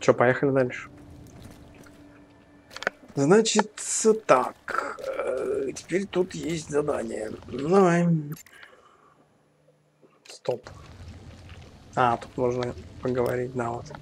Че, поехали дальше. Значит, так. Теперь тут есть задание. Давай. Стоп. А, тут можно поговорить, да, вот.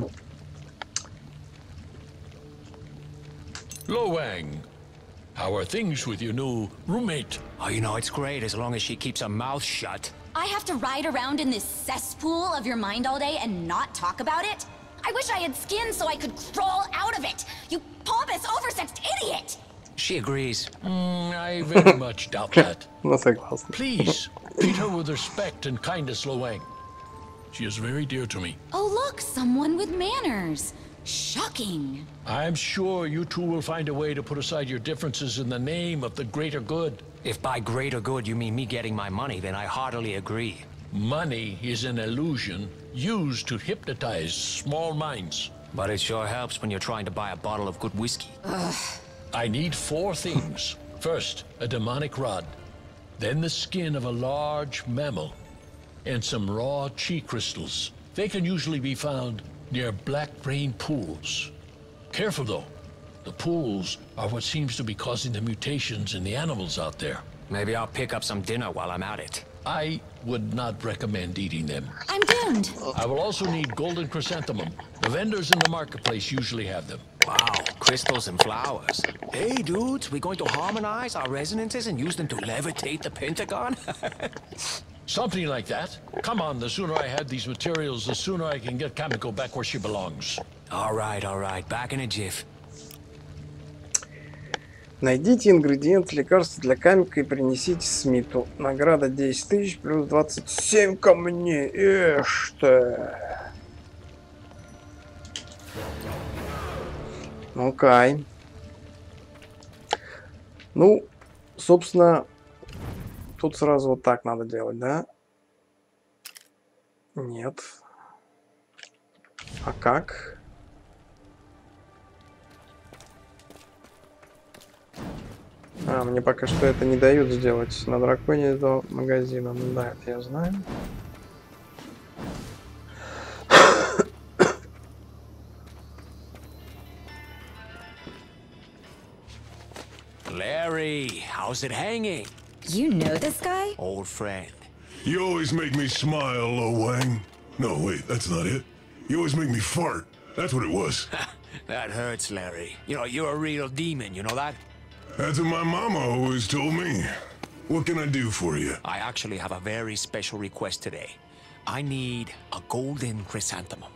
Lo Wang, how are things with your new roommate? Oh, you know, it's great as long as she keeps her mouth shut. I have to ride around in this cesspool of your mind all day and not talk about it? I wish I had skin so I could crawl out of it! You pompous, oversexed idiot! She agrees. I very much doubt that. Ну, согласен. Please, treat her with respect and kindness, Lo Wang. She is very dear to me. Oh look, someone with manners. Shocking. I'm sure you two will find a way to put aside your differences in the name of the greater good. If by greater good you mean me getting my money, then I heartily agree. Money is an illusion used to hypnotize small minds. But it sure helps when you're trying to buy a bottle of good whiskey. I need 4 things. First, a demonic rod. Then the skin of a large mammal. And some raw chi crystals. They can usually be found near black rain pools. Careful though. The pools are what seems to be causing the mutations in the animals out there. Maybe I'll pick up some dinner while I'm at it. I would not recommend eating them. I'm doomed. I will also need golden chrysanthemum. The vendors in the marketplace usually have them. Wow, crystals and flowers. Hey, dudes, we going to harmonize our resonances and use them to levitate the Pentagon? Something like that. Come on, the sooner I have these materials, the sooner I can get Kamiko back where she belongs. All right. Back in a jiff. Найдите ингредиент лекарства для Камика и принесите Смиту. Награда 10 тысяч плюс 27 камней. Ишь ты. Окей. Ну, собственно, тут сразу вот так надо делать, да? Нет. А как? А, мне пока что это не дают сделать на драконе до магазина. Ну да, это я знаю. Larry, how's it hanging? You know this guy? Old friend. You always make me smile, Lo Wang. No, wait, that's not it. You always make me fart. That's what it was. That hurts, Larry. You know, you're a real demon, you know that? That's what my mama always told me. What can I do for you? I actually have a very special request today. I need a golden chrysanthemum.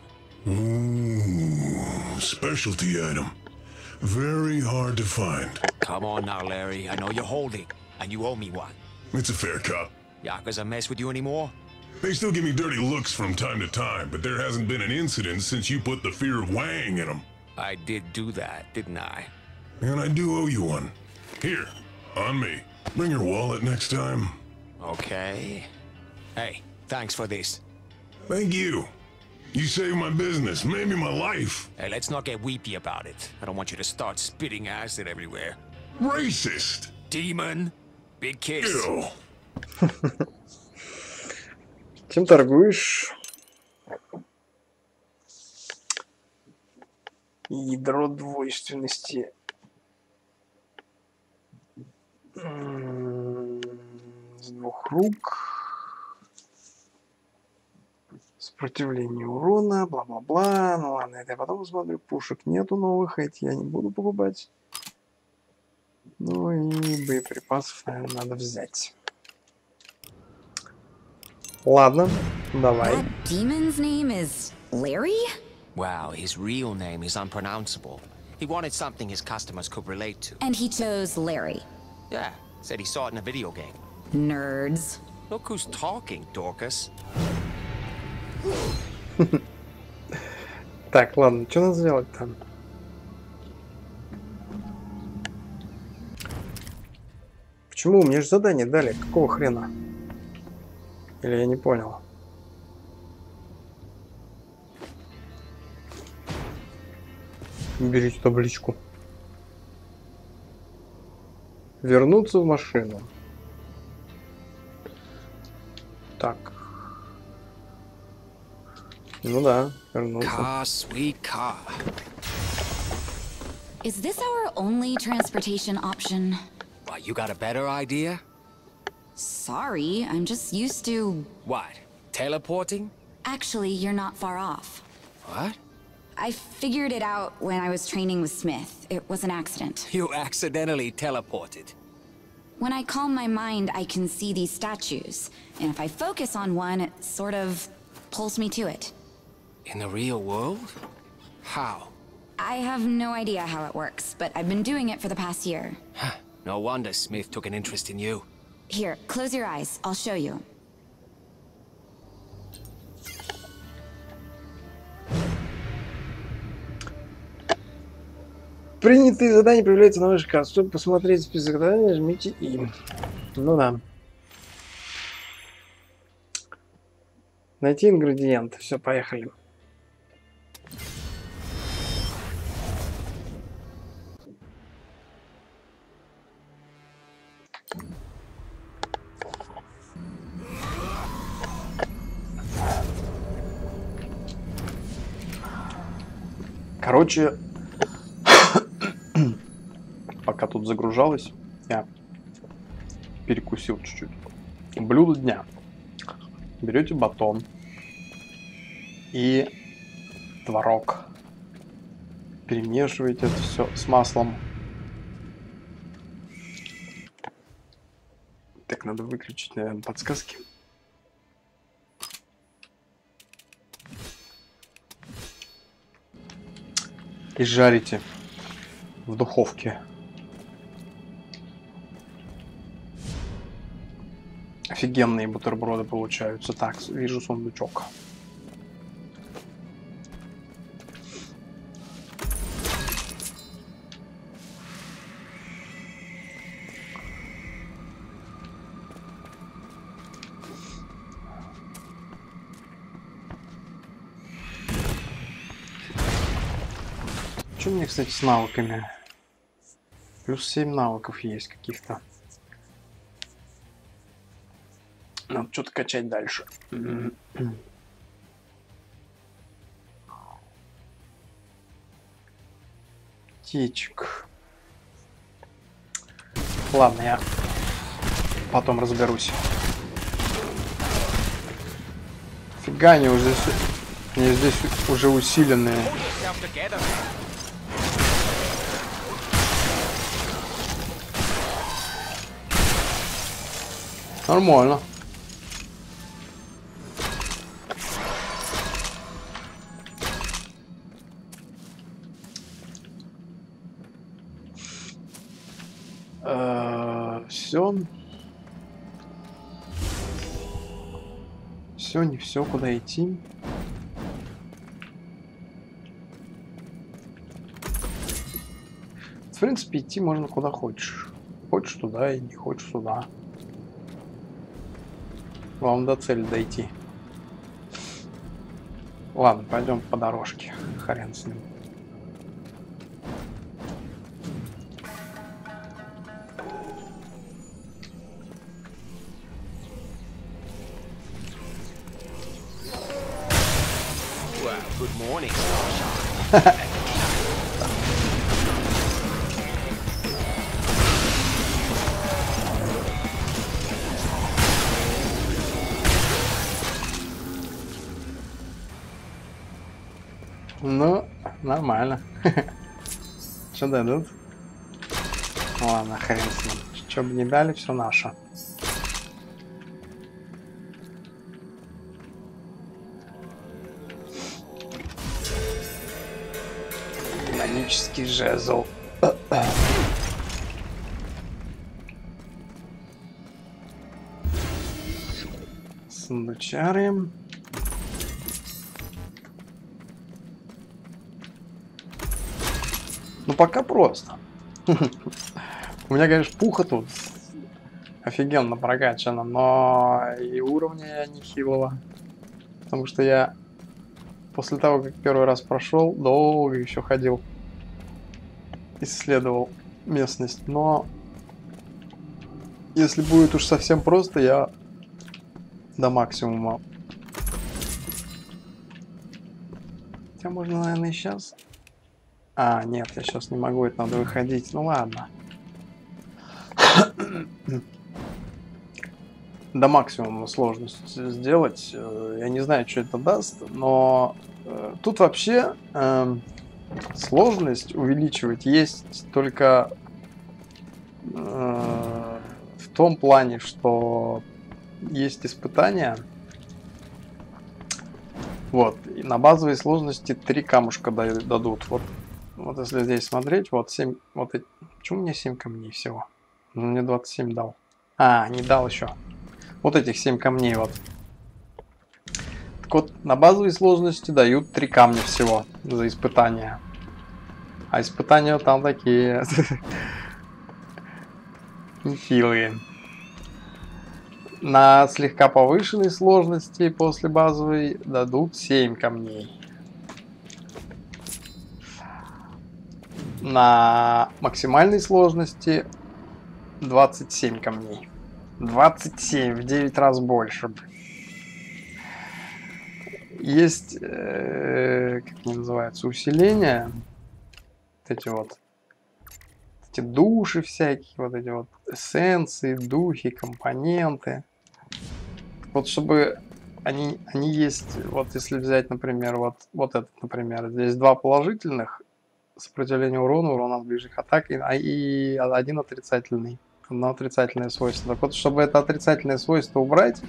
Ooh, specialty item. Very hard to find. Come on now, Larry. I know you're holding, and you owe me one. It's a fair cop. Yakuza mess with you anymore? They still give me dirty looks from time to time, but there hasn't been an incident since you put the fear of Wang in them. I did do that, didn't I? And I do owe you one. Here, on me. Bring your wallet next time. Okay. Hey, thanks for this. Thank you. You saved my business, maybe my life. Hey, let's not get weepy about it. I don't want you to start spitting acid everywhere. Racist. Demon. Big kiss. Ew. Чем торгуешь? Ядро двойственности. С 2 рук. Сопротивление урона, бла-бла-бла. Ну ладно, это я потом посмотрю. Пушек нету новых, эти я не буду покупать. Ну и боеприпасов, наверное, надо взять. Ладно, давай. That demon's name is Larry? Wow, his real name is unpronounceable. He wanted something his customers could relate to. And he chose Larry. Yeah, said he saw it in a video game. Nerds. Look who's talking, Dorcas. Так, ладно, что надо сделать там? Почему? Мне же задание дали. Какого хрена? Или я не понял? Берите табличку. Вернуться в машину. Так. Ну да, вернулся. Car, sweet car. Is this our only transportation option? What, you got a better idea? Sorry, I'm just used to... What, teleporting? Actually, you're not far off. What? I figured it out when I was training with Smith. It was an accident. You accidentally teleported. When I calm my mind, I can see these statues. And if I focus on one, it sort of pulls me to it. In the real world? How? I have no idea how it works, but I've been doing it for the past year. No wonder Smith took an interest in you. Here, close your eyes. I'll show you. Принятые задания появляются на вашей карте. Чтобы посмотреть список заданий, жмите И. Ну да. Найти ингредиенты. Все, поехали. Короче, пока тут загружалось, я перекусил чуть-чуть. Блюдо дня. Берете батон и творог. Перемешиваете это все с маслом. Так, надо выключить, наверное, подсказки. И жарите в духовке. Офигенные бутерброды получаются. Так, вижу сундучок. Что у меня, кстати, с навыками? Плюс 7 навыков есть каких-то. Надо что-то качать дальше. Птичек. Ладно, я потом разберусь. Фига, они уже здесь... Они здесь уже усиленные. Нормально. Все. Все, не все, куда идти. В принципе, идти можно куда хочешь. Хочешь туда, иди, хочешь сюда. Главное до цели дойти. Ладно, пойдем по дорожке. Хрен с ним. Good morning, Starshine. Ну, нормально. Что дадут? Ладно, хрен с ним. Что бы не дали, все наше. Магический жезл. Сундучары. Ну, пока просто. У меня, конечно, пуха тут офигенно прокачана, но и уровня я нехилого. Потому что я после того, как первый раз прошел, долго еще ходил. Исследовал местность. Но если будет уж совсем просто, я до максимума Хотя можно, наверное, и сейчас. А, нет, я сейчас не могу, это надо выходить. Ну ладно. До максимума сложность сделать. Я не знаю, что это даст, но тут вообще сложность увеличивать есть только в том плане, что есть испытания. Вот, и на базовой сложности 3 камушка дадут. Вот если здесь смотреть, вот 7, вот эти, почему у меня 7 камней всего? Он мне 27 дал. А, не дал еще. Вот этих 7 камней вот. Так вот, на базовой сложности дают 3 камня всего за испытания. А испытания там такие нехилые. На слегка повышенной сложности после базовой дадут 7 камней. На максимальной сложности 27 камней. 27, в 9 раз больше. Есть, как они называются, усиления. Вот эти вот. Эти души всякие, вот эти вот эссенции, духи, компоненты. Вот чтобы они есть, вот если взять, например, вот этот, например, здесь 2 положительных, сопротивление урону, урон от ближних атак, и 1 отрицательный. Одно отрицательное свойство. Так вот, чтобы это отрицательное свойство убрать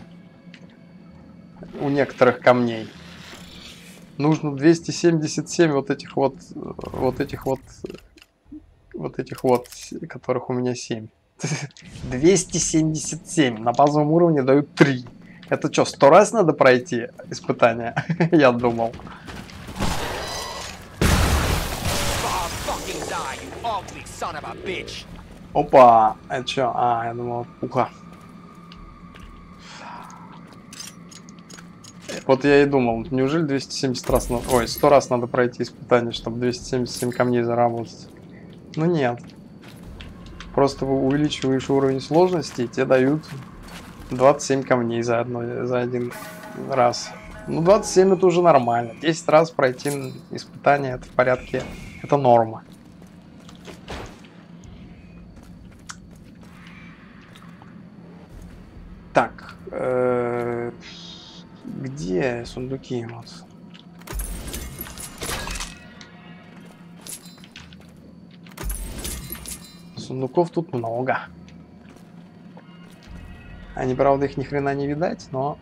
у некоторых камней, нужно 277 вот этих, которых у меня 7. 277. На базовом уровне дают 3. Это что, 100 раз надо пройти испытание? Я думал. Опа, это что? А, я думал, пуха. Вот я и думал, неужели 270 раз, ой, 100 раз надо пройти испытание, чтобы 277 камней заработать? Ну нет. Просто увеличиваешь уровень сложности, и тебе дают 27 камней за один раз. Ну 27 это уже нормально. 10 раз пройти испытание, это в порядке, это норма. Так, где сундуки? Вот. Сундуков тут много. Они, правда, их ни хрена не видать, но...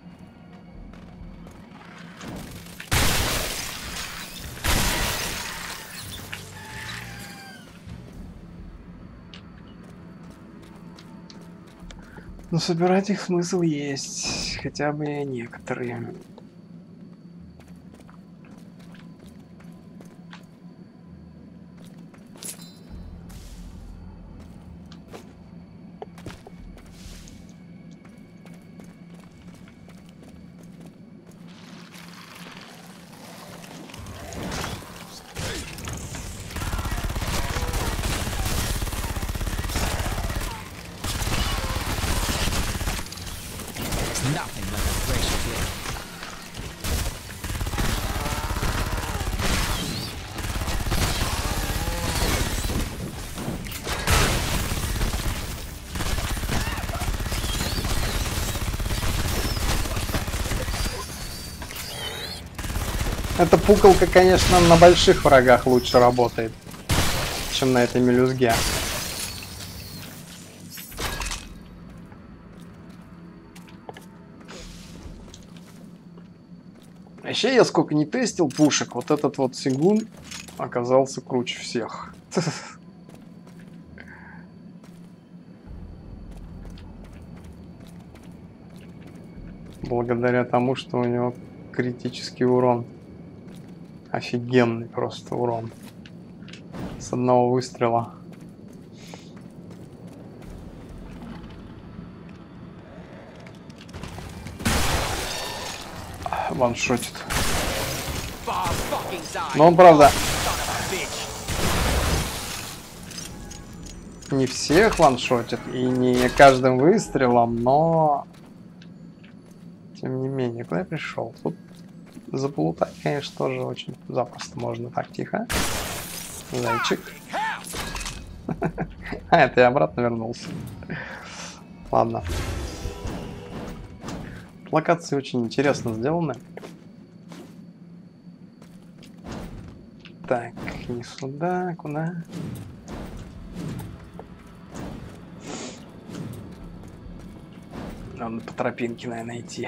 Но собирать их смысл есть, хотя бы некоторые. Эта пукалка, конечно, на больших врагах лучше работает, чем на этой мелюзге. Вообще, я сколько не тестил пушек, вот этот вот Сигун оказался круче всех. Благодаря тому, что у него критический урон. Офигенный просто урон. С одного выстрела. Ваншотит. Но он, правда, не всех ваншотит и не каждым выстрелом, но тем не менее, куда я пришел? Тут Заплутать, конечно, тоже очень запросто можно. Так, тихо. Зайчик. А, это я обратно вернулся. Ладно. Локации очень интересно сделаны. Так, не сюда, куда? Надо по тропинке, наверное, идти.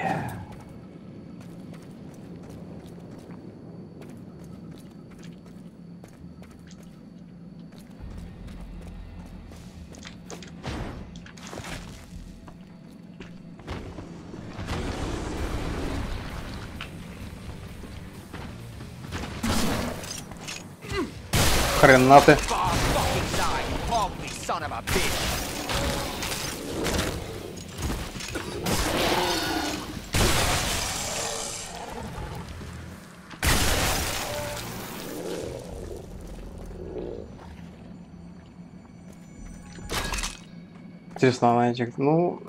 Хрена ты. Интересно, она этих, ну,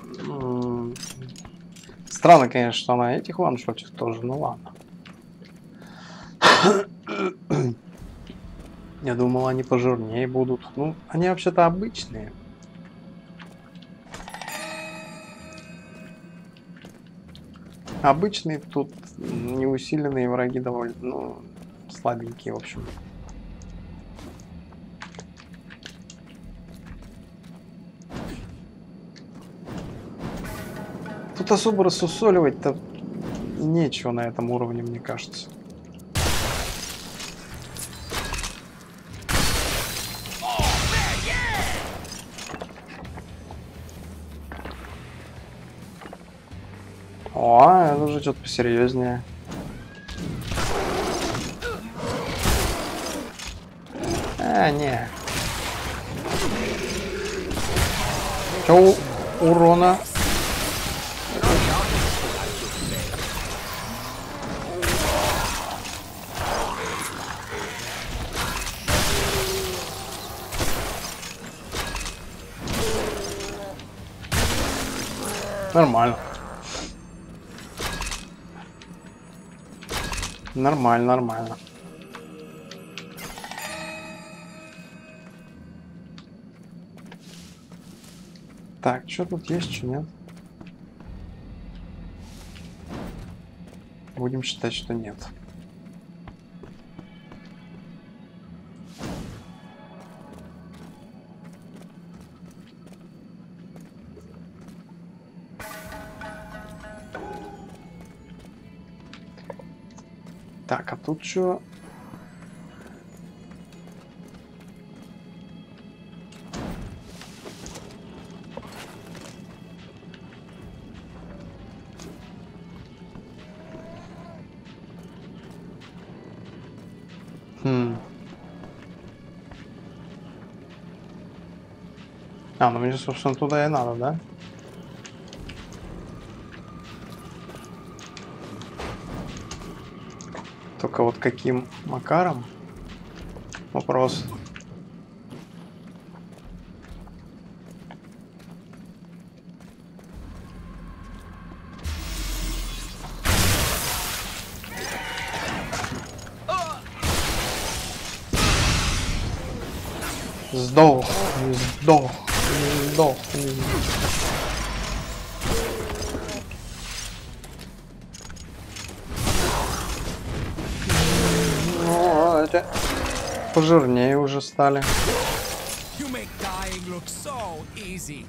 странно, конечно, что она этих ваншотит тоже, ну ладно. Я думал, они пожирнее будут. Ну, они вообще-то обычные. Обычные тут неусиленные враги довольно, ну, слабенькие, в общем. Тут особо рассусоливать-то нечего на этом уровне, мне кажется. О, это уже что-то посерьезнее. Не. Чё урона? Нормально. Нормально, нормально. Так, что тут есть, что нет? Будем считать, что нет. Так, а тут что? А, ну мне, собственно, туда и надо, да? Только вот каким макаром? Вопрос. Сдох, сдох, сдох. Ну, эти пожирнее уже стали. You make dying look so easy.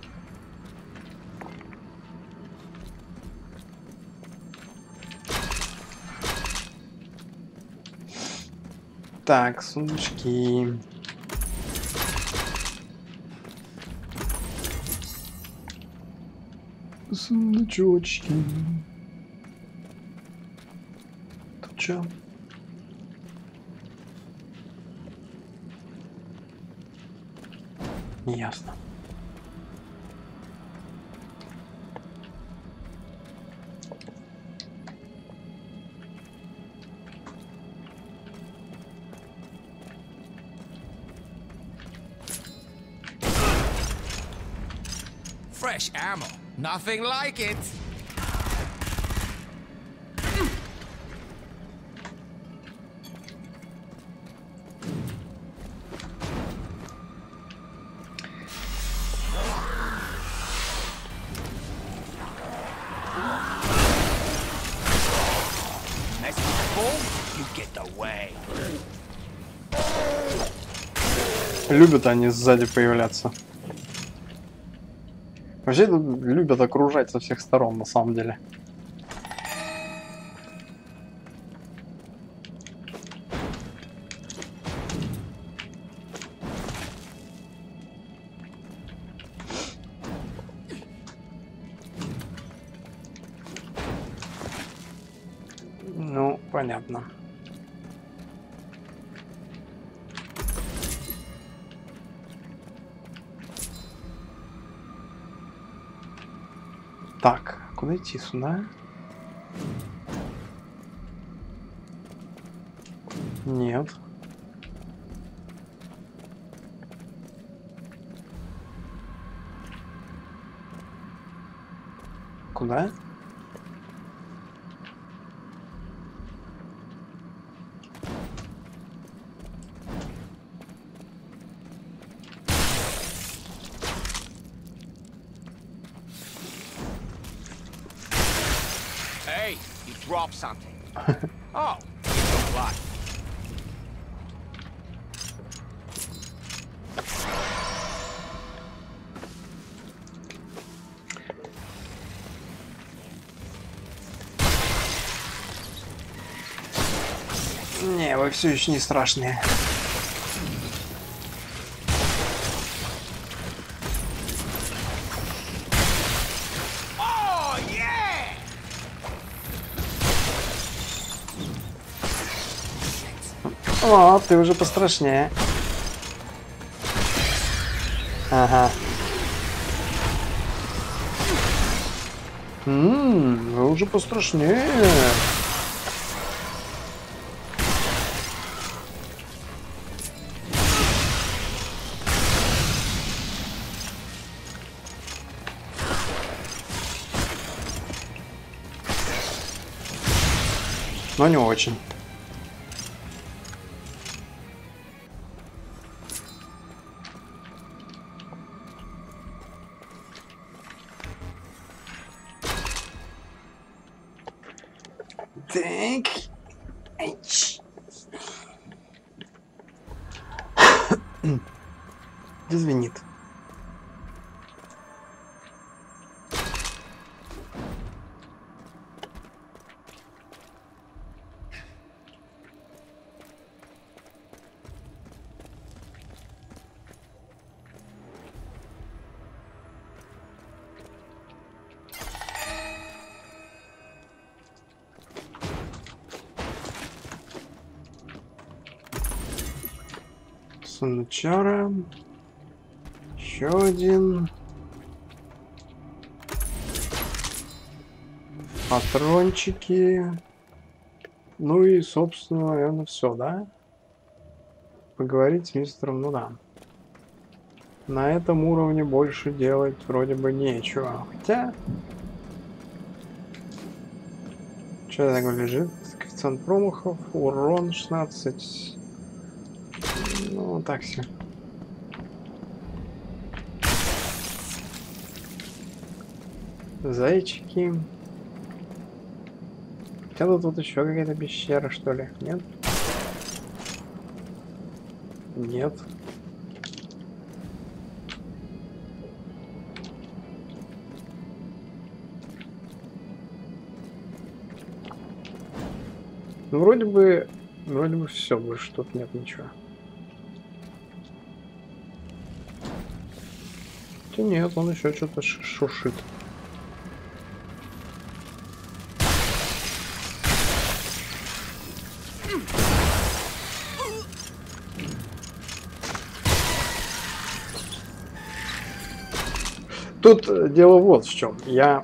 Так, сундучки. Сундучочки. Тут чё? Неясно. Fresh ammo. Nothing like it. you get away. Любят они сзади появляться. Вообще тут любят окружать со всех сторон, на самом деле. Ну, понятно. Так, куда идти? Сюда? Нет. Куда? Hey, you dropped something. Oh, a lot. Не, вы все еще не страшные. Oh, yeah! О, ты уже пострашнее. Ага. Вы уже пострашнее. Но не очень. Так. Айч. Звенит. Санучара. Еще один. Патрончики. Ну и, собственно, наверное, все, да? Поговорить с мистером, ну да. На этом уровне больше делать вроде бы нечего. Хотя... Что это такое лежит? Коэффициент промахов, урон 16. Ну, так все. Зайчики. Хотя тут еще какая-то пещера, что ли? Нет? Нет. Ну, вроде бы все, больше тут нет ничего. Хотя нет, он еще что-то шуршит. Тут дело вот в чем. Я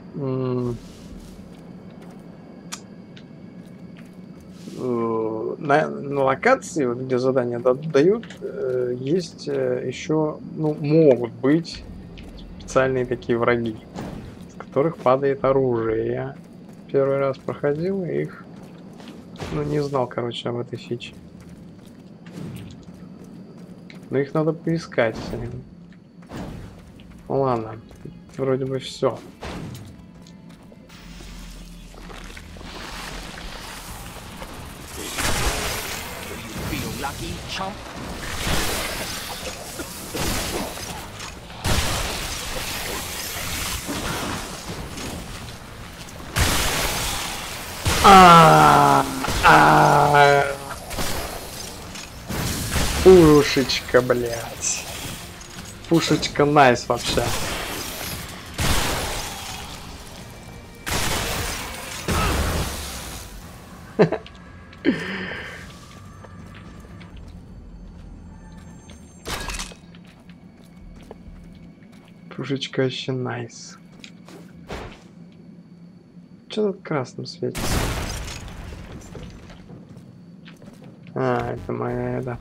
на локации, вот, где задания дают, есть еще, ну, могут быть специальные такие враги, с которых падает оружие. Я первый раз проходил и их, ну, не знал, короче, об этой фиче. Но их надо поискать. Ну, ладно, вроде бы все. lucky, chump. Пушечка, блядь. Пушечка найс вообще. Пушечка вообще найс. Что тут красным светится? А, это моя еда.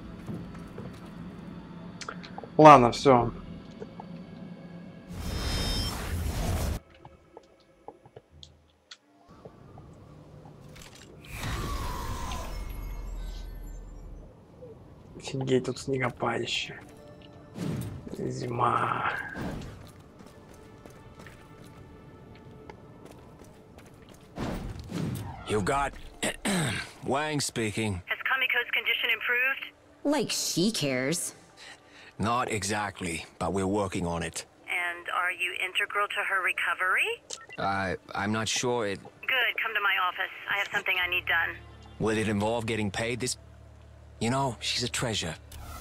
Ладно, все. Офигеть, тут снегопадище. Зима. You've got Wang speaking. Has Kamiko's condition improved? Like she cares. Not exactly, but we're working on it. And are you integral to her recovery? I'm not sure it... Good, come to my office. I have something I need done. Will it involve getting paid this... You know, she's a treasure.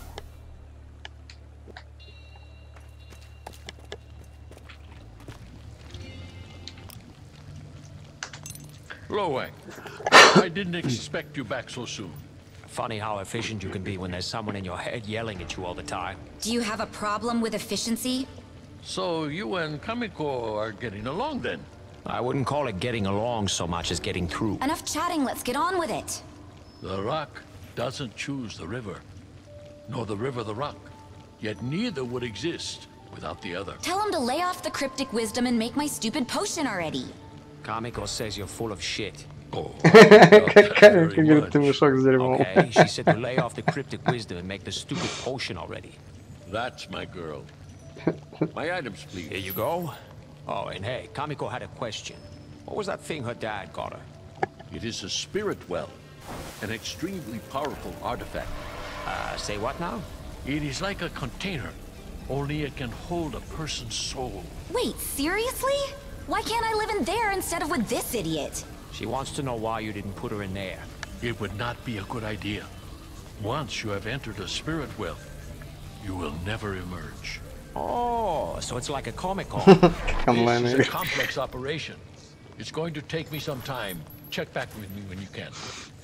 Lo Wang, I didn't expect you back so soon. Funny how efficient you can be when there's someone in your head yelling at you all the time. Do you have a problem with efficiency? So you and Kamiko are getting along then? I wouldn't call it getting along so much as getting through. Enough chatting, let's get on with it. The rock doesn't choose the river, nor the river the rock. Yet neither would exist without the other. Tell him to lay off the cryptic wisdom and make my stupid potion already. Kamiko says you're full of shit. Oh, Какая, как говорит, ты мешок с дерьмом. Okay, she said to lay off the cryptic wisdom and make the stupid potion already. That's my girl. My items, Here please. you go. Oh, and hey, Kamiko had a question. What was that thing her dad got her? It is a spirit well, an extremely powerful artifact. Say what now? It is like a container, only it can hold a person's soul. Wait, seriously? Why can't I live in there instead of with this idiot? She wants to know why you didn't put her in there. It would not be a good idea. Once you have entered a spirit well, you will never emerge. Oh, so it's like a Comic-Con. Онлайн This is игры. a complex operation. It's going to take me some time. Check back with me when you can.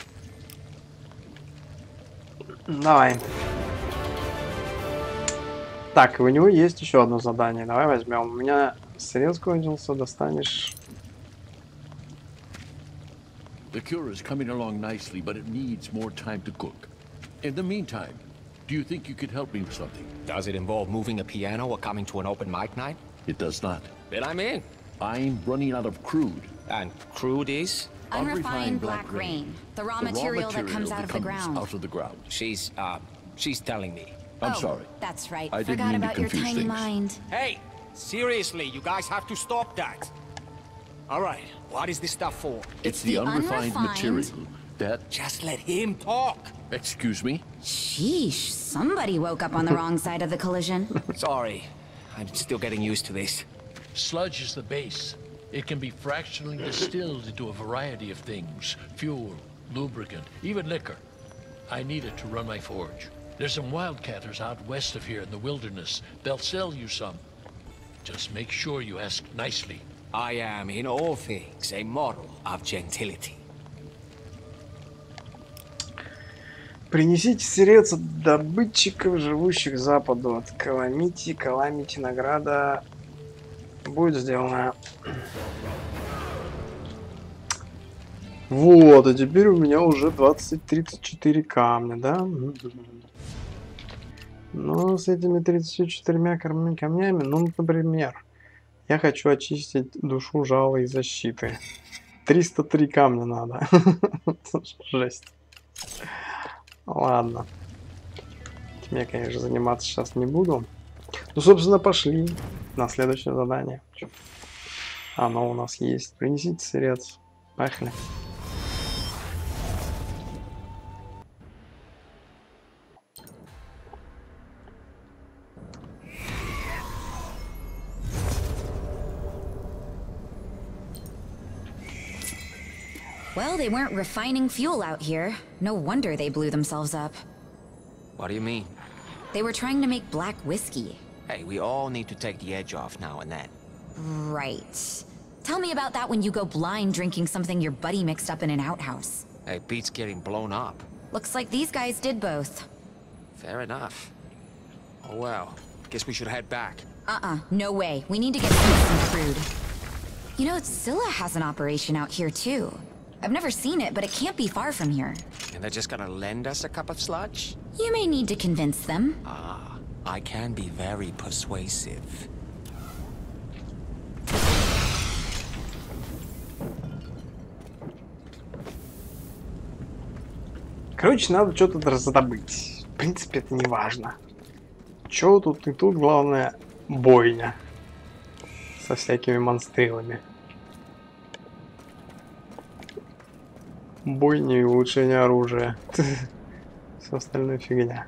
Давай. Так, у него есть еще одно задание. Давай возьмем. У меня срез кончился, достанешь. The cure is coming along nicely, but it needs more time to cook. In the meantime, do you think you could help me with something? Does it involve moving a piano or coming to an open mic night? It does not. Then I'm in. I'm running out of crude. And crude is? Unrefined black rain. The raw material that comes out of the ground. Out of the ground. She's telling me. I'm Oh, sorry. That's right. I didn't Forgot mean to about your confuse tiny things. mind. Hey, seriously, you guys have to stop that. All right, what is this stuff for? It's the the unrefined unrefined- material that... Just let him talk. Excuse me? Sheesh, somebody woke up on the wrong side of the collision. Sorry, I'm still getting used to this. Sludge is the base. It can be fractionally distilled into a variety of things. Fuel, lubricant, even liquor. I need it to run my forge. There's some wildcatters out west of here in the wilderness. They'll sell you some. Just make sure you ask nicely. I am, in all things, a model of gentility. Принесите сырец от добытчиков, живущих к западу от Каламити. Каламити награда будет сделана. Вот, а теперь у меня уже 20-34 камня, да? Но с этими 34 камнями, ну, например, я хочу очистить душу, жало и защиты. 303 камня надо. Жесть. Ладно. Этим я, конечно, заниматься сейчас не буду. Ну, собственно, пошли на следующее задание. Оно у нас есть. Принесите сырец. Поехали. Well, they weren't refining fuel out here. No wonder they blew themselves up. What do you mean? They were trying to make black whiskey. Hey, we all need to take the edge off now and then. Right. Tell me about that when you go blind drinking something your buddy mixed up in an outhouse. Hey, Pete's getting blown up. Looks like these guys did both. Fair enough. Oh well, guess we should head back. No way. We need to get some crude. You know, Scylla has an operation out here too. I've never seen it, but it can't be far from here. And they're just gonna lend us a cup of sludge? You may need to convince them. Ah, I can be very persuasive. Короче, надо что-то раздобыть. В принципе, это не важно. Чё тут и тут, главное, бойня. Со всякими монстрилами. Бойня и улучшение оружия. Все остальное фигня.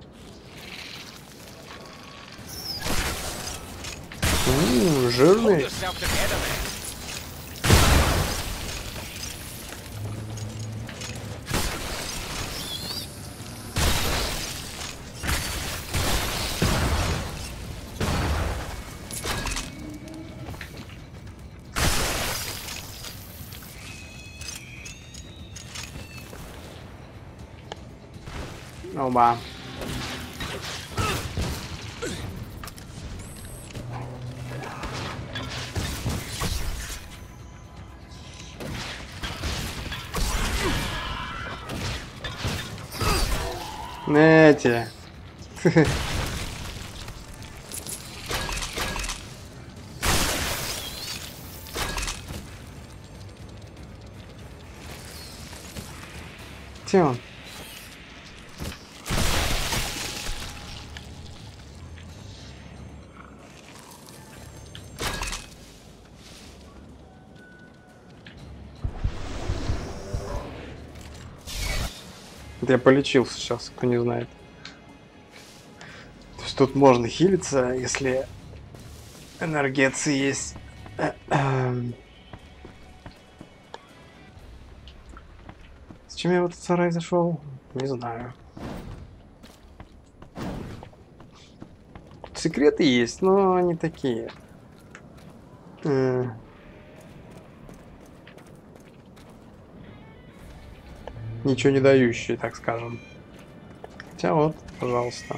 Жирный. Оба. Эти. Где он? Я полечился сейчас, кто не знает. То есть тут можно хилиться, если энергетцы есть. Зачем я в этот сарай зашел? Не знаю. Тут секреты есть, но они такие. Ничего не дающие, так скажем. Хотя вот, пожалуйста.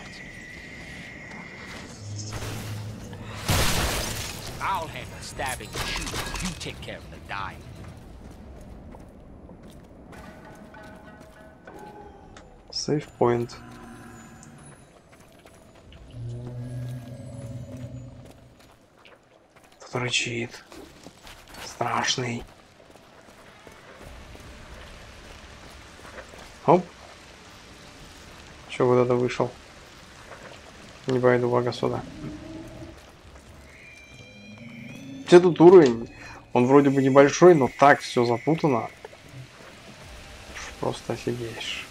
Сейф поинт. Тут рычит. Страшный. Оп. Чё вот это вышел? Не пойду пока сюда. Где тут уровень? Он вроде бы небольшой, но так все запутано. Просто офигеешь.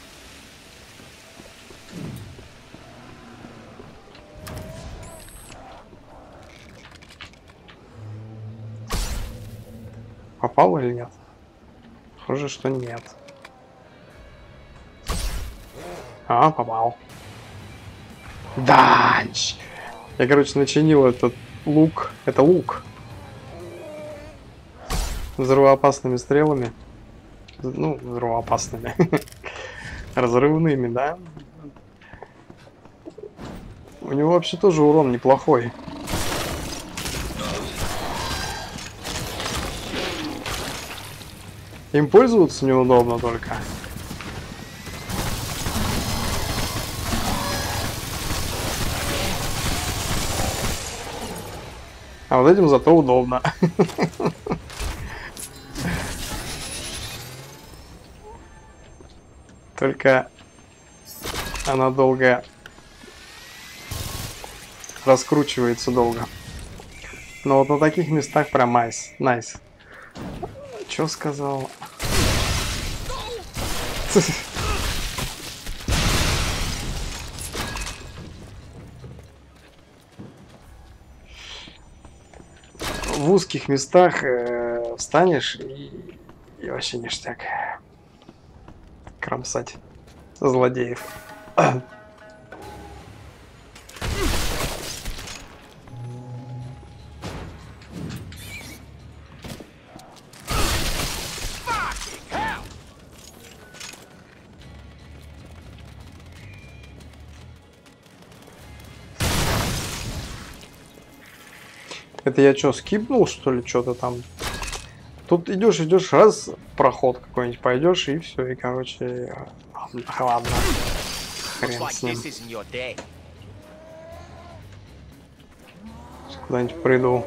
Попал или нет? Похоже, что нет. А, попал. Данч! Я, короче, начинил этот лук. Это лук. Взрывоопасными стрелами. Ну, взрывоопасными. Разрывными, да? У него вообще тоже урон неплохой. Им пользоваться неудобно только. А вот этим зато удобно. Только она долго раскручивается долго. Но вот на таких местах прям найс. Чё сказал? В узких местах встанешь и вообще ништяк. кромсать злодеев. Это я что, скипнул, что ли, что-то там? Тут идешь, раз, проход какой-нибудь пойдешь, и все, и, короче, ладно. Хрен с ним. Куда-нибудь приду.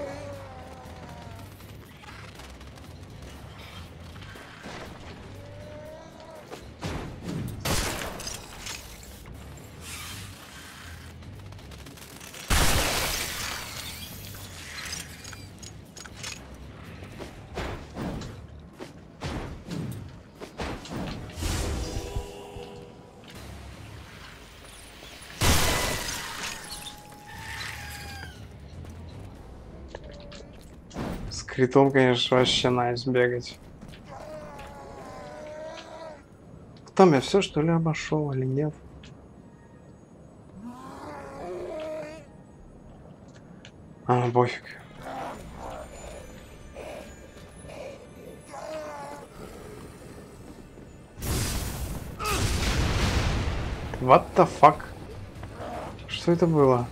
С критом, конечно, вообще найс бегать. Там я все, что ли, обошел или нет? А, пофиг. What the fuck? Что это было?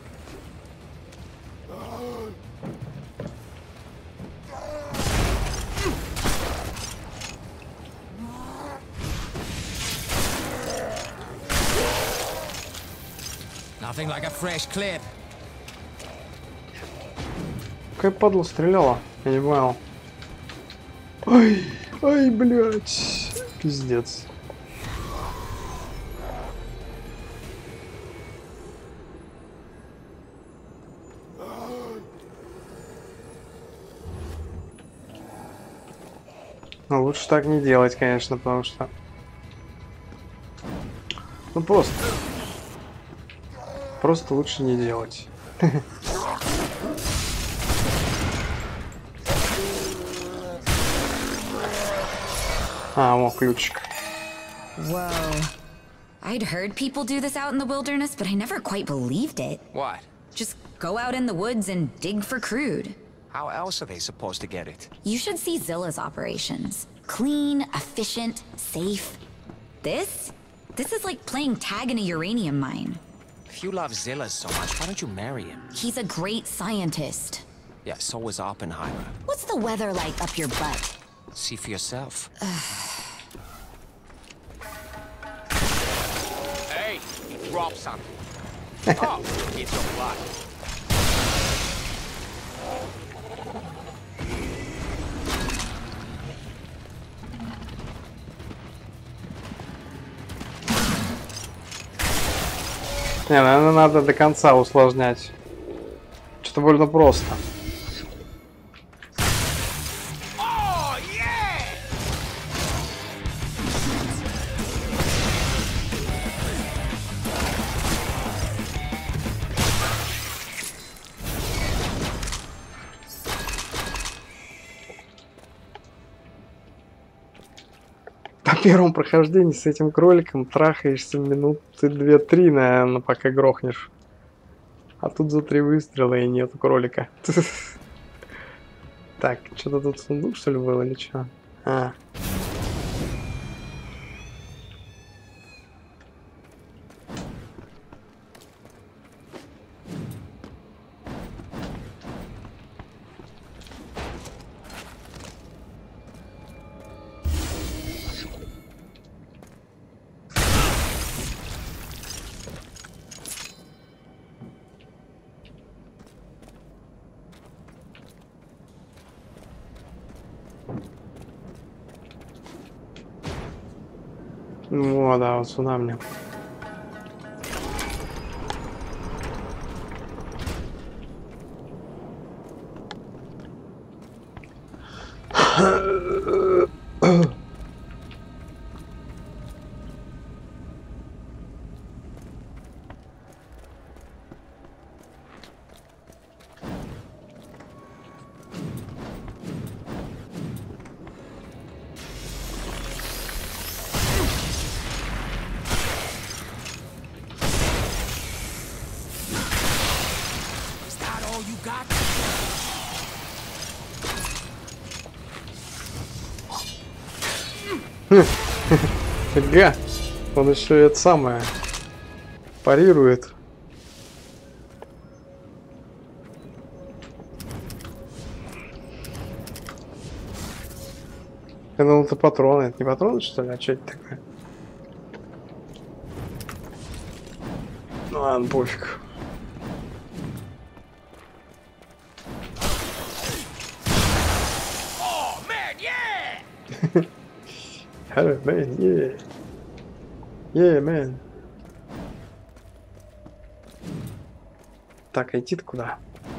Nothing like a fresh clip. Какая падла стреляла? Я не понял. Ой, ой, блядь. Пиздец. Ну, лучше так не делать, конечно, потому что... Ну, просто лучше не делать. А, вот ключик. Whoa. I'd heard people do this out in the wilderness, but I never quite believed it. What? Just go out in the woods and dig for crude. How else are they supposed to get it? You should see Zilla's operations. Clean, efficient, safe. This is like playing tag in a uranium mine. If you love Zilla so much, why don't you marry him? He's a great scientist. Yeah, so is Oppenheimer. What's the weather like up your butt? See for yourself. Hey, he dropped something. Oh, it's your blood. Не, наверное, надо до конца усложнять. Что-то больно просто. По первому прохождении с этим кроликом трахаешься минуты 2-3, наверное, пока грохнешь. А тут за 3 выстрела и нету кролика. Так, что-то тут сундук, что ли, был или что? А. Ну, да, вот сюда мне. you got? Фига. Он еще и это самое парирует. Я думал, это патроны. Это не патроны, что ли? А что это такое? Ну ладно, пофиг. Hello, man, yeah. Yeah, man. Так, а идти-то куда?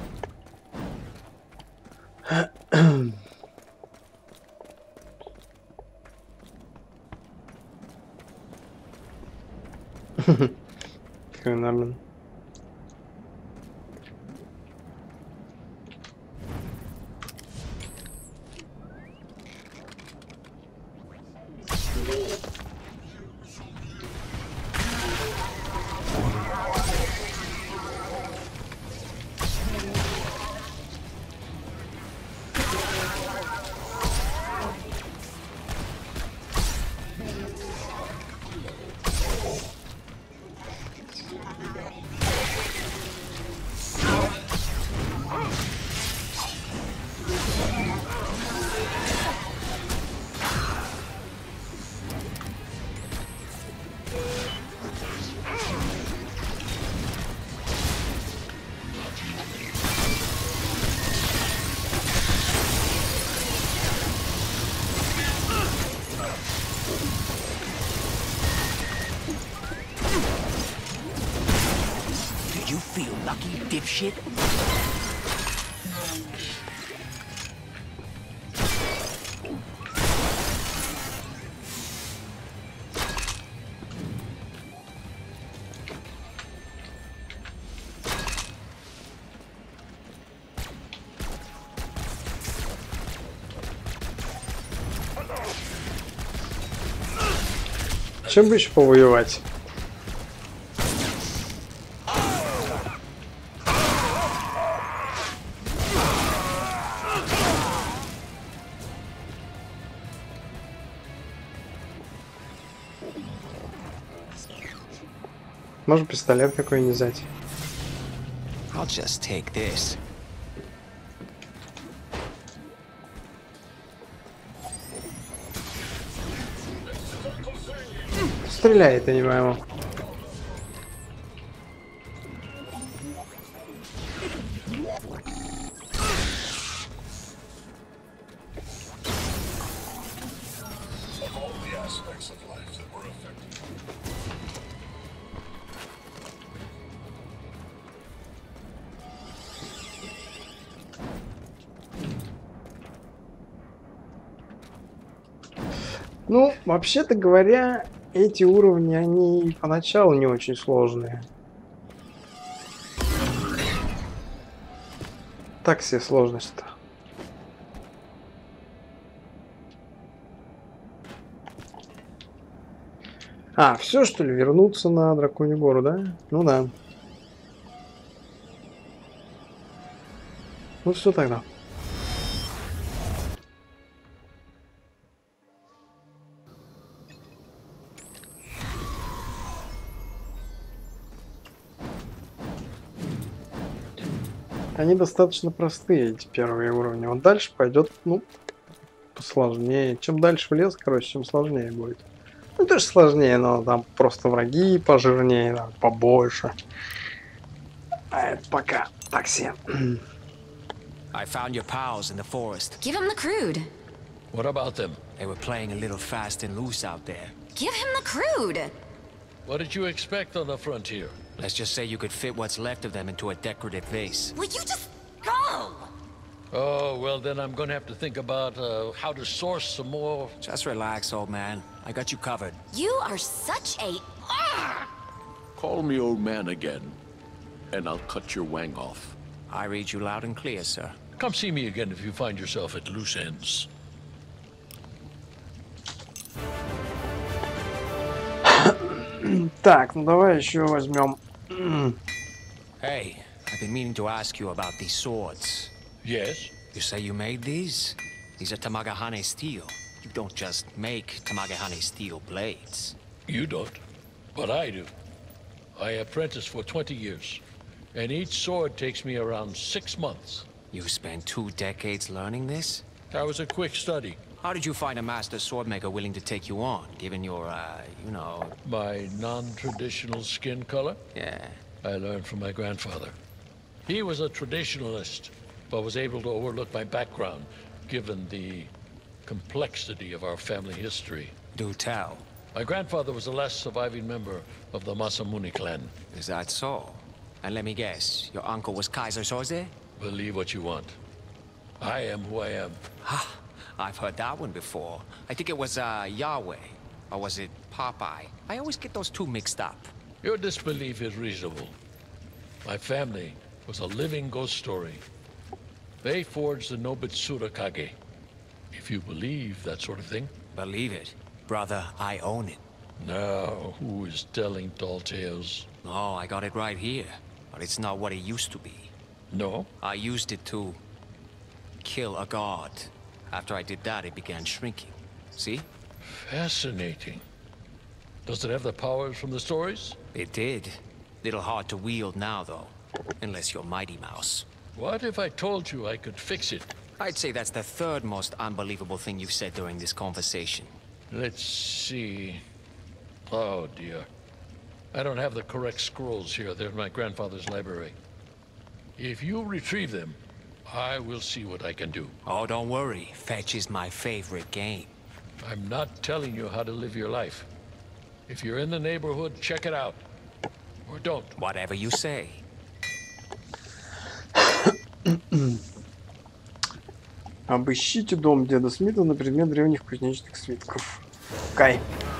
Какой нормально. You feel lucky, dipshit? Чем бы еще повоевать? Может, пистолет какой-нибудь взять? I'll just take this. Стреляет, я не пойму. Ну, вообще-то говоря, эти уровни, они поначалу не очень сложные. Так себе сложность-то. А, все, что ли, вернуться на Драконью гору, да? Ну да. Ну все тогда. Они достаточно простые, эти первые уровни. Вот дальше пойдет, ну, посложнее. Чем дальше в лес, короче, тем сложнее будет. Ну, тоже сложнее, но там просто враги пожирнее, там, побольше. А это пока так себе. I found your pals in the forest. Give him the crude. What about them? They were playing a little fast and loose out there. Give him the crude. What did you expect on the frontier? Let's just say you could fit what's left of them into a decorative vase. Will you just go? Oh, well, then I'm gonna have to think about how to source some more. Just relax, old man. I got you covered. You are such a... Call me old man again, and I'll cut your wang off. I read you loud and clear, sir. Come see me again if you find yourself at loose ends. Так, ну давай еще возьмем. Hey, I've been meaning to ask you about these swords. Yes? You say you made these? These are Tamagahane steel. You don't just make Tamagahane steel blades. You don't, but I do. I apprenticed for 20 years, and each sword takes me around 6 months. You spent 2 decades learning this? That was a quick study. How did you find a master swordmaker willing to take you on, given your, you know... My non-traditional skin color? Yeah. I learned from my grandfather. He was a traditionalist, but was able to overlook my background, given the complexity of our family history. Do tell. My grandfather was the last surviving member of the Masamune clan. Is that so? And let me guess, your uncle was Kaiser Soze? Believe what you want. I am who I am. Ha! I've heard that one before. I think it was, Yahweh. Or was it Popeye? I always get those two mixed up. Your disbelief is reasonable. My family was a living ghost story. They forged the Nobitsura Kage. If you believe that sort of thing. Believe it. Brother, I own it. Now, who is telling tall tales? Oh, I got it right here. But it's not what it used to be. No? I used it to... kill a god. After I did that, it began shrinking. See? Fascinating. Does it have the powers from the stories? It did. Little hard to wield now, though. Unless you're Mighty Mouse. What if I told you I could fix it? I'd say that's the third most unbelievable thing you've said during this conversation. Let's see... Oh, dear. I don't have the correct scrolls here. They're in my grandfather's library. If you retrieve them, I will see what I can do. Oh, don't worry. Fetch is my favorite game. I'm not telling you how to live your life. If you're in the neighborhood, check it out. Or don't. Whatever you say. Обыщите дом деда Смита на предмет древних кузнечных свитков. Кай.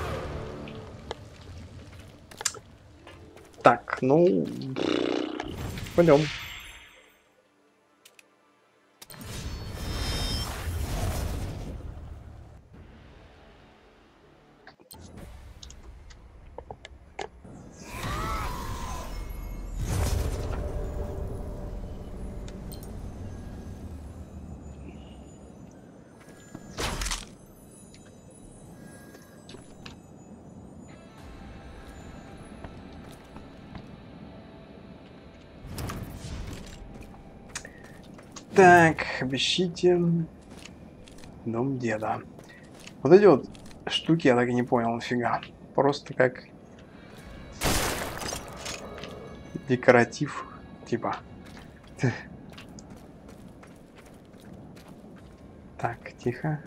Так, ну... Пойдем. Так, обыщите дом деда. Вот эти вот штуки я так и не понял нафига. Просто как декоратив, типа. Так, тихо.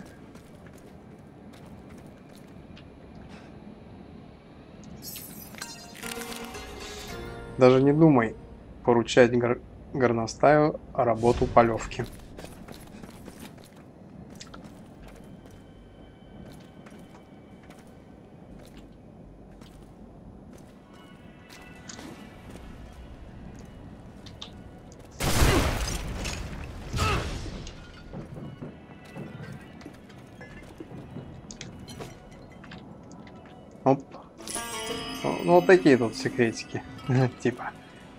Даже не думай поручать горностаю работу полевки. Оп. Ну вот такие тут секретики. Типа.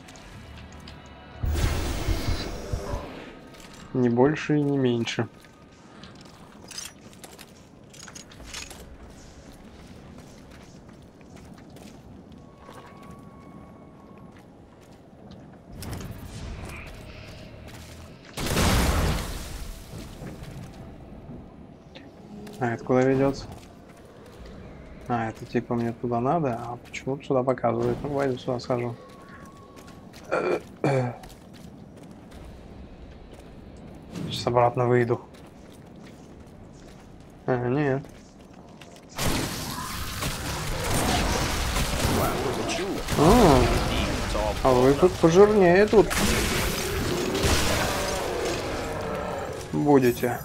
Не больше и не меньше. А это куда ведет? А, это типа мне туда надо, а почему-то сюда показывает. Ну, пойду сюда схожу. Сейчас обратно выйду. А, нет. А вы тут пожирнее тут будете.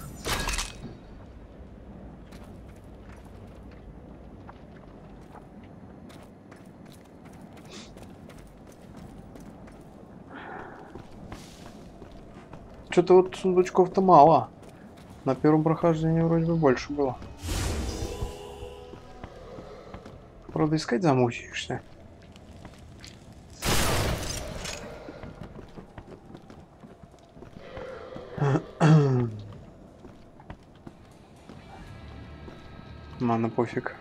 Что-то вот сундучков-то мало. На первом прохождении вроде бы больше было. Правда, искать замучаешься. Ладно, пофиг.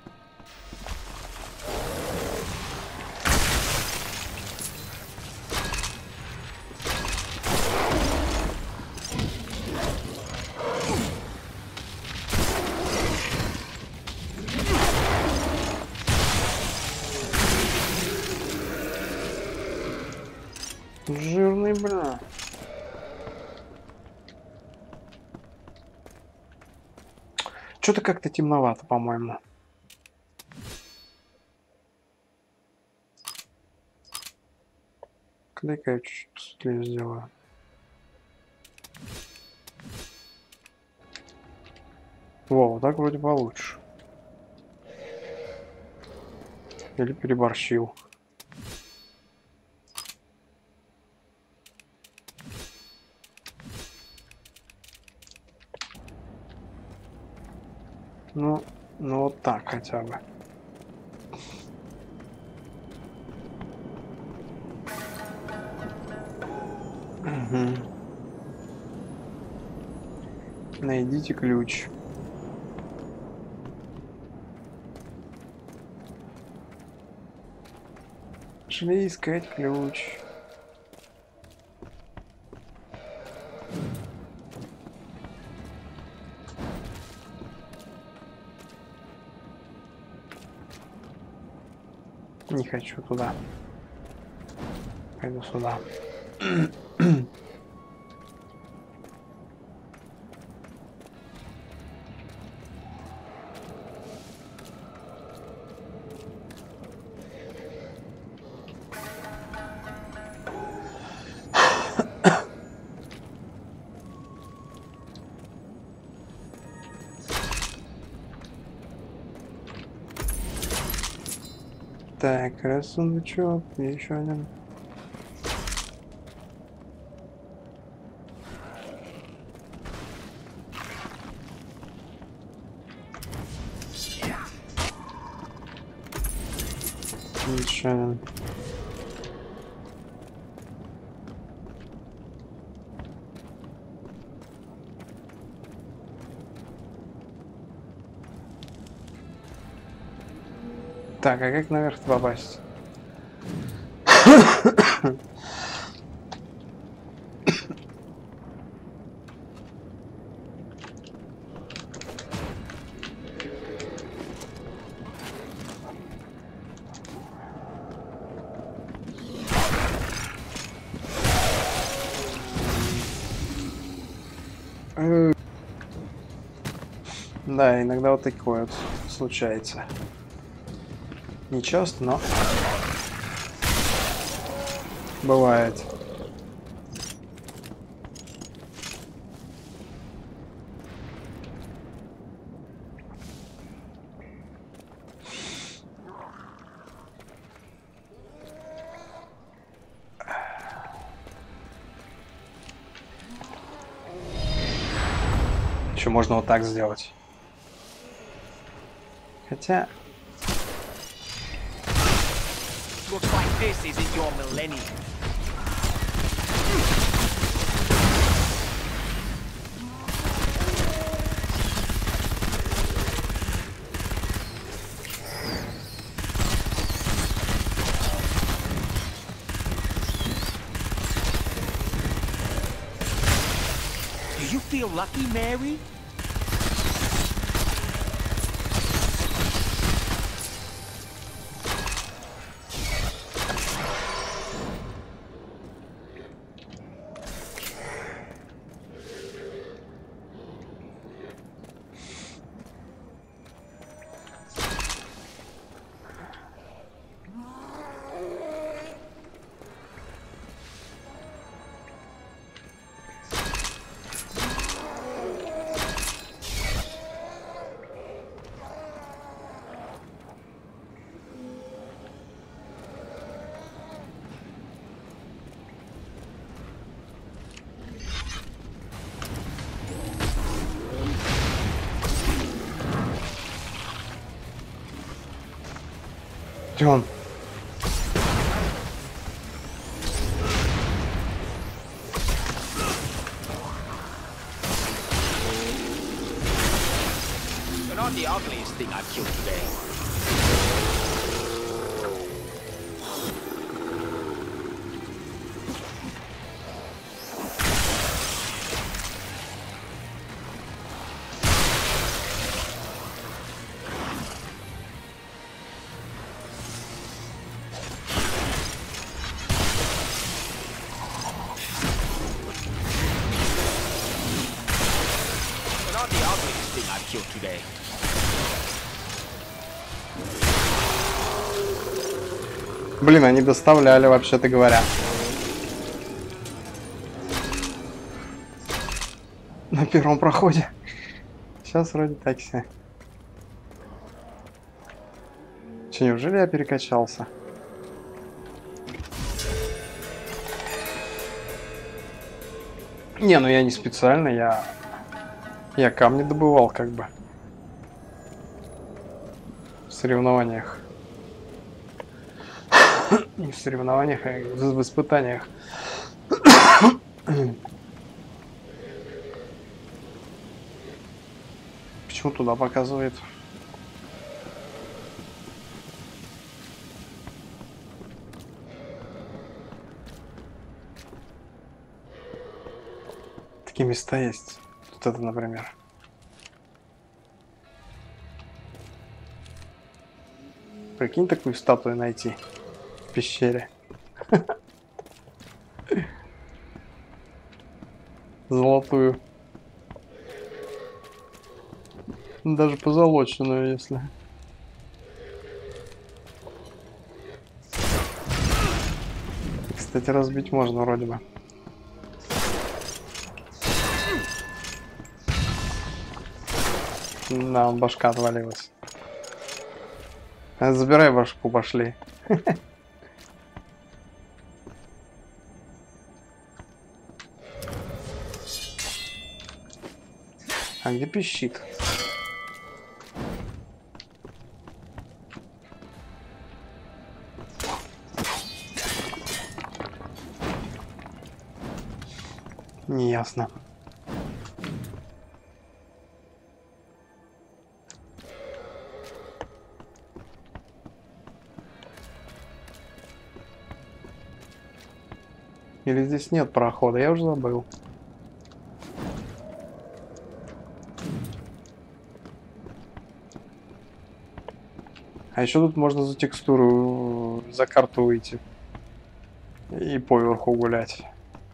Жирный, бля. Что-то как-то темновато, по-моему. Дай-ка я чуть-чуть посветлее сделаю. Во, вот так вроде получше. Или переборщил. Ну вот так хотя бы. Угу. Найдите ключ. Шли искать ключ. Не хочу туда. Пойду сюда. Так, сундучок, еще один. Еще один. Так, а как наверх попасть? Да, иногда вот такое вот случается. Не часто, но бывает. Еще можно вот так сделать. Хотя... Looks like this isn't your millennium. Do you feel lucky, Mary? Где он? But on the ugliest thing I've killed today. Today. Блин, они доставляли, вообще-то говоря. На первом проходе. Сейчас вроде такси. Че, неужели я перекачался? Не, ну я не специально, я камни добывал, как бы. В соревнованиях. Не в соревнованиях, а в испытаниях. Почему туда показывает? Такие места есть. Вот это, например. Прикинь, такую статую найти в пещере. Золотую. Даже позолоченную, если. Кстати, разбить можно вроде бы. Да, башка отвалилась. Забирай башку, пошли. А где пищит? Неясно. Или здесь нет прохода, я уже забыл. А еще тут можно за текстуру, за карту выйти. И поверху гулять.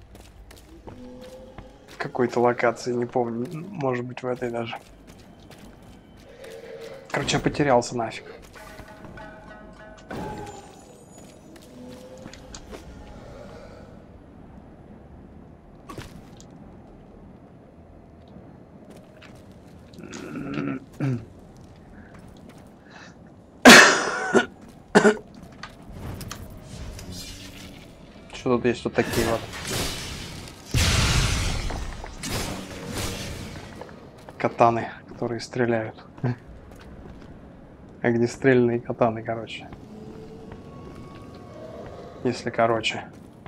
В какой-то локации, не помню. Может быть, в этой даже. Короче, я потерялся нафиг. Что тут есть вот такие вот катаны, которые стреляют. Огнестрельные катаны, короче. Если короче.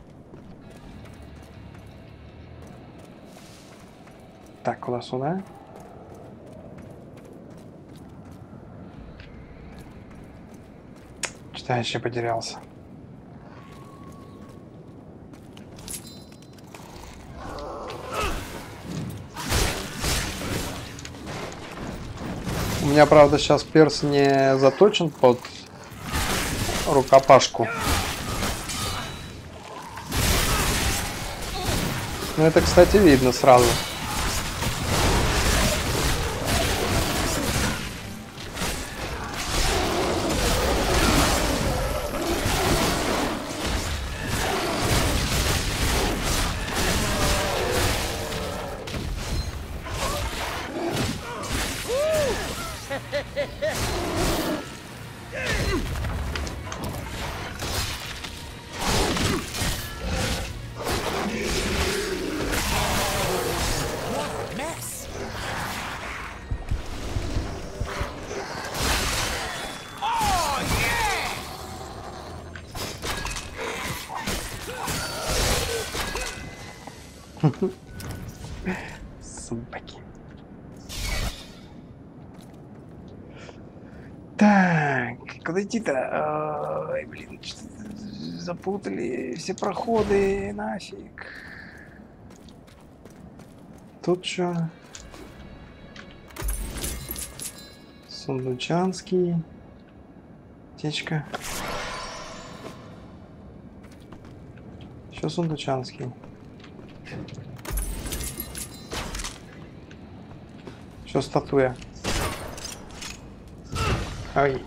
Так, куда сюда? Что-то я еще потерялся. У меня, правда, сейчас перс не заточен под рукопашку. Ну, это, кстати, видно сразу. Собаки. куда идти-то? Ой, блин, запутали все проходы, нафиг. Тут что? Сундучанский. Течка. Еще сундучанский. Еще статуя. Ой.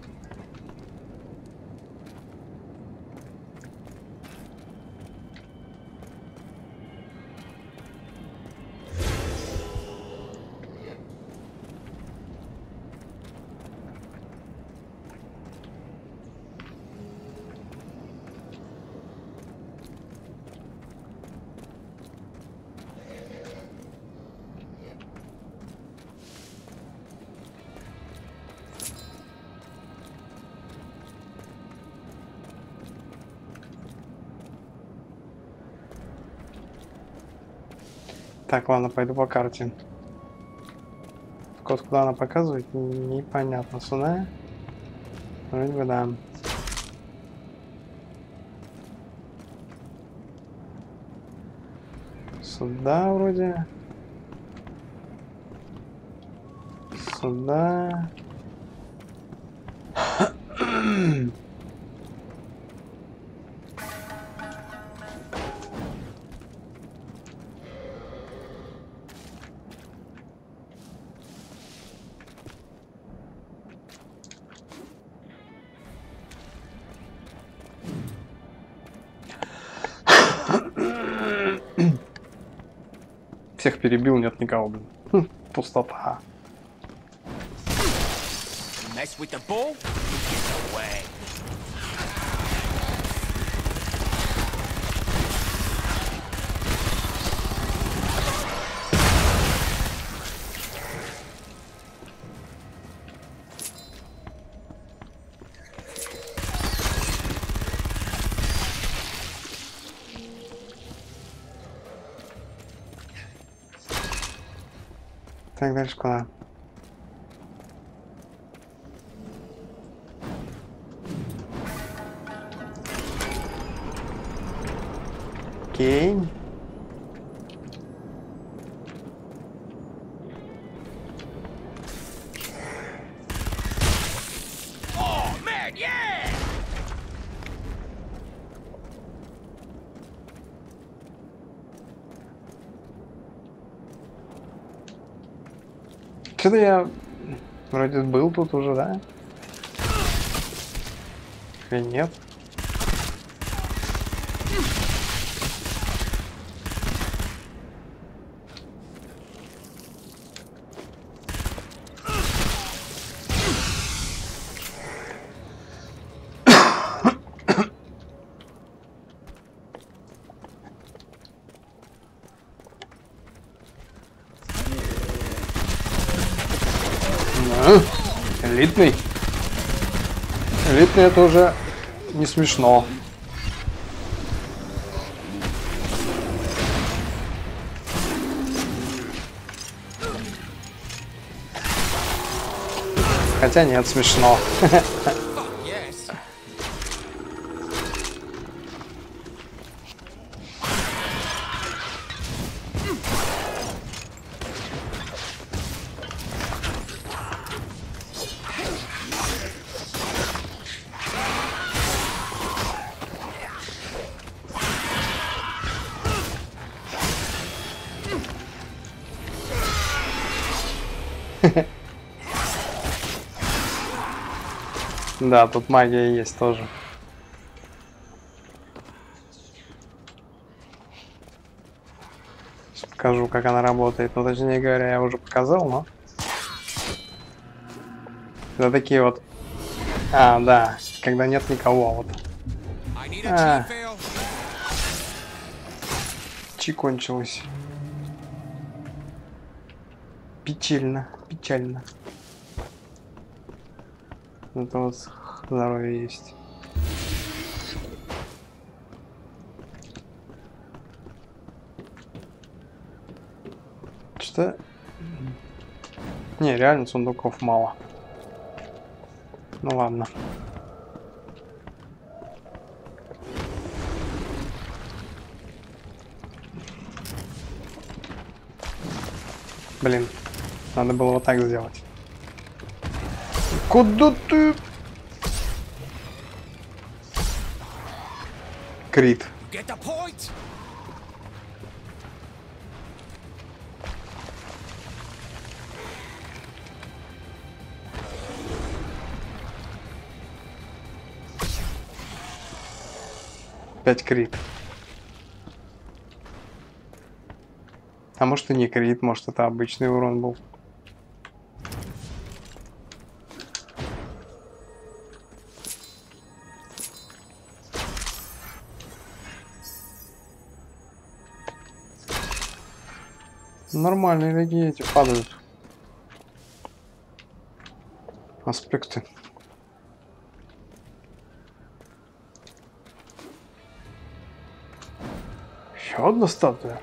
Так, ладно, пойду по карте. Код, куда она показывает, непонятно. Сюда? Вроде бы да. Сюда вроде. Сюда. Всех перебил, нет никого, блин. Пустота. Mess with the bull, you get away. Так, дальше куда? Окей. Oh man, yeah! Что-то я вроде был тут уже, да? Или нет? Элитный. Элитный — это уже не смешно. Хотя нет, смешно. Yes. Да, тут магия есть тоже. Сейчас покажу, как она работает. Ну, точнее говоря, я уже показал, но... Это такие вот... А, да, когда нет никого, вот. I need a T-fill. Чи кончилось. Печально, печально. Это вот здоровье есть. Что? Не, реально сундуков мало. Ну ладно. Блин, надо было вот так сделать. Куда ты? Крит. Get the point? Опять крит. А может и не крит, может это обычный урон был. Нормальные такие эти падают. Аспекты. Еще одна статуя.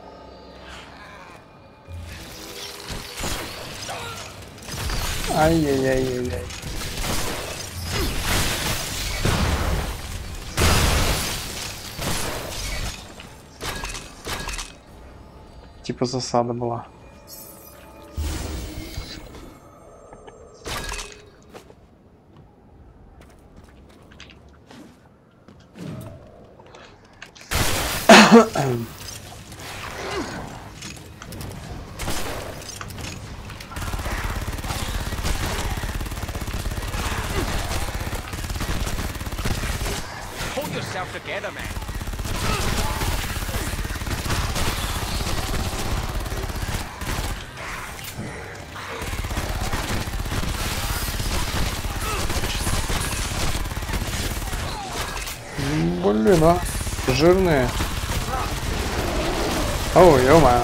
Ай-яй-яй-яй-яй. Типа засада была. Hold yourself together, man. Блин, а? Жирные. Ой, ё-моё.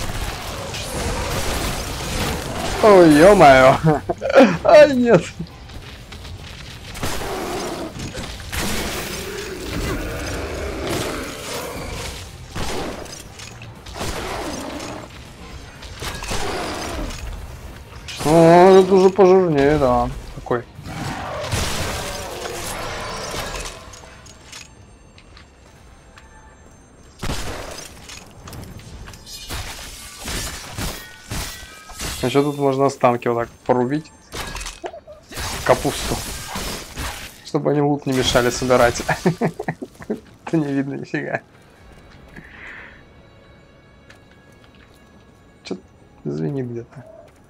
Ой, ё-моё. Ай, нет. О, это уже пожирнее, да. Такой. Еще тут можно останки вот так порубить. Капусту. Чтобы они лут не мешали собирать. Это не видно нифига. Что-то звенит где-то.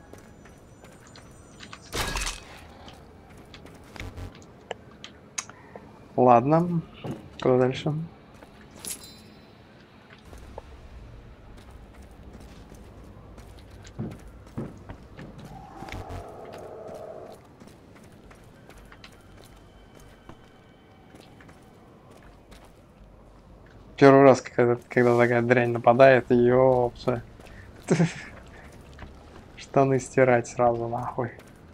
Ладно. Куда дальше? Первый раз, когда такая дрянь нападает, ёпта. Штаны стирать сразу нахуй.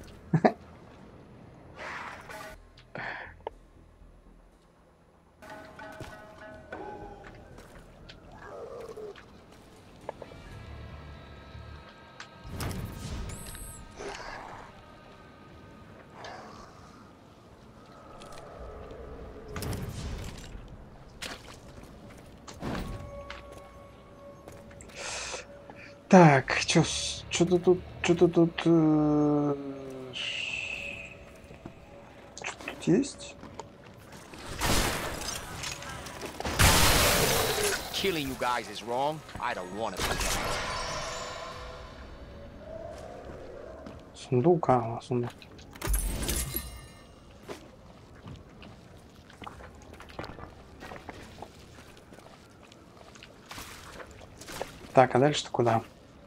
Так, что-то тут, что-то тут есть? Killing you guys is wrong. I don't want it. Сундук, сундук. Так, а дальше-то куда?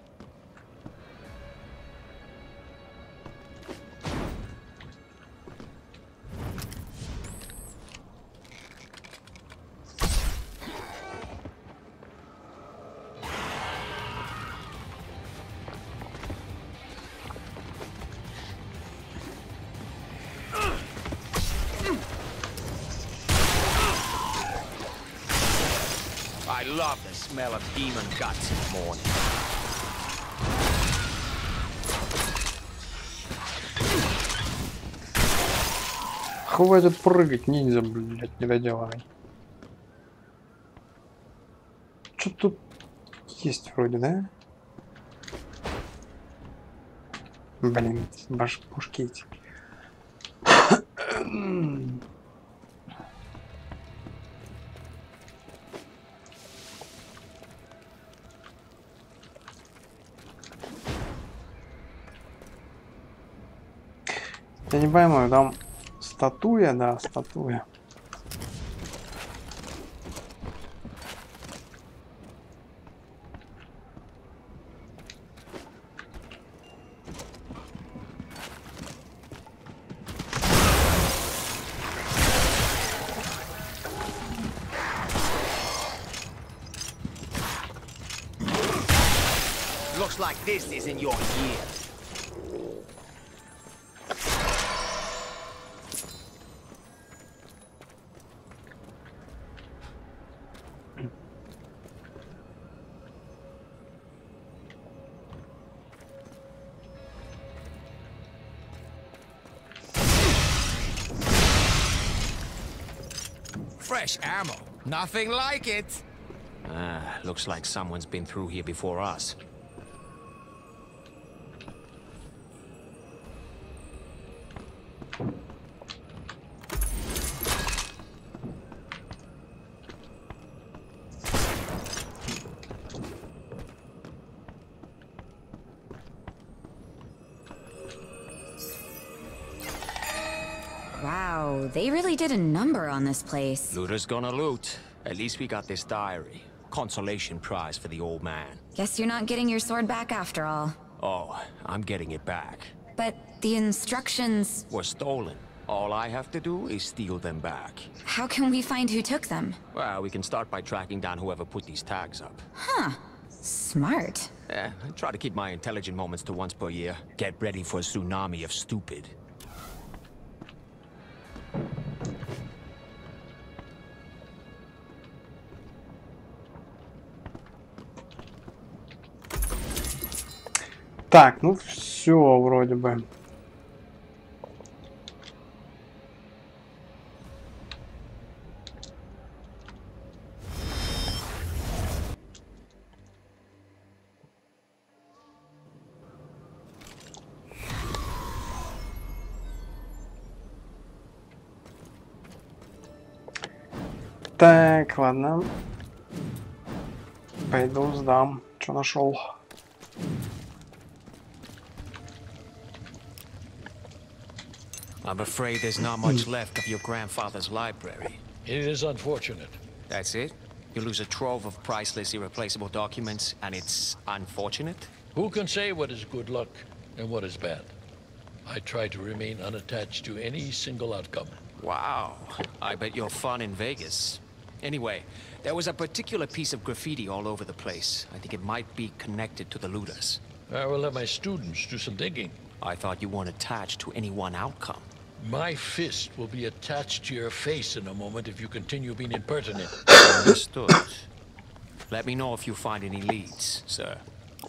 I love the smell of demon guts in the morning. Хватит прыгать, ниндзя, блядь, недоделанный. Что тут есть вроде, да? Блин, башпушки эти. Я не пойму, там статуя, да, статуя. Looks like this isn't your year. Fresh ammo. Nothing like it. Looks like someone's been through here before us. Wow, they really did a number on this place. Looter's gonna loot. At least we got this diary. Consolation prize for the old man. Guess you're not getting your sword back after all. Oh, I'm getting it back. But the instructions... Were stolen. All I have to do is steal them back. How can we find who took them? Well, we can start by tracking down whoever put these tags up. Huh. Smart. I try to keep my intelligent moments to once per year. Get ready for a tsunami of stupid. Так, ну все вроде бы. Так, ладно. Пойду сдам, что нашел. I'm afraid there's not much left of your grandfather's library. It is unfortunate. That's it? You lose a trove of priceless, irreplaceable documents, and it's unfortunate? Who can say what is good luck and what is bad? I try to remain unattached to any single outcome. Wow. I bet you're fun in Vegas. Anyway, there was a particular piece of graffiti all over the place. I think it might be connected to the looters. I will have my students do some digging. I thought you weren't attached to any one outcome. My fist will be attached to your face in a moment if you continue being impertinent. Understood. Let me know if you find any leads, sir.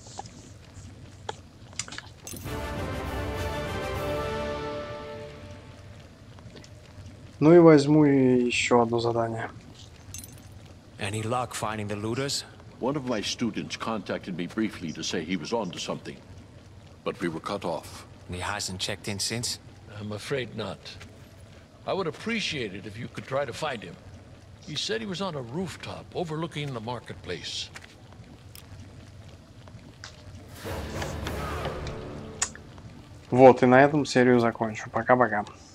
Ну и возьму еще одно задание. Any luck finding the looters? One of my students contacted me briefly to say he was onto something, but we were cut off. He hasn't checked in since? I'm afraid not. I would appreciate it if you could try to find him. He said he was on a rooftop overlooking the marketplace. Вот, и на этом серию закончу. Пока-пока.